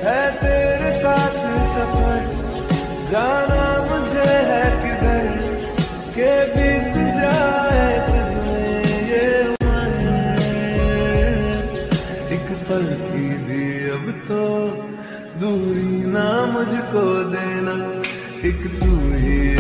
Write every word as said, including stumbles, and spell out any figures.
है तेरे साथ सफर, जाना मुझे है किधर के बीत जाए तुझमें ये उम्र। एक पल की भी अब तो दूरी ना मुझको देना, एक तू ही